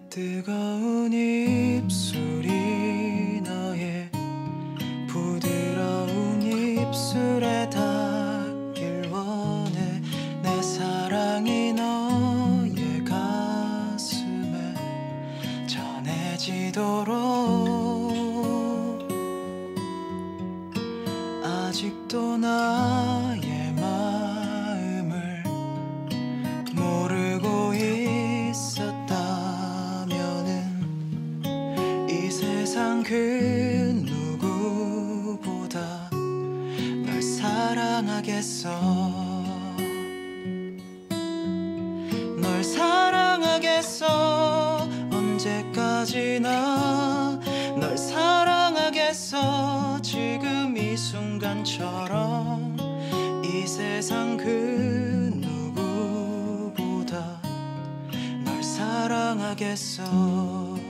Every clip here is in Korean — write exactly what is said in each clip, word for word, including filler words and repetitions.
뜨거운 입술이 너의 부드러운 입술에 닿길 원해. 내 사랑이 너의 가슴에 전해지도록 아직도 나의 마음을 모르고 있었다면은 이 세상 그 누구보다 널 사랑하겠어. 널 사랑하겠어. 언제까지나 널 사랑하겠어. 지금 이 순간처럼 이 세상 그 누구보다 널 사랑하겠어.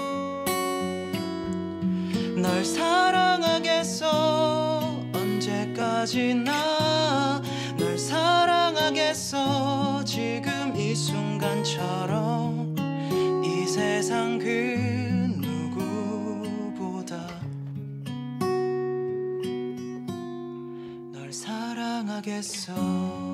널 사랑하겠어. 언제까지나 널 사랑하겠어. 지금 이 순간처럼 이 세상 그 누구보다 널 사랑하겠어.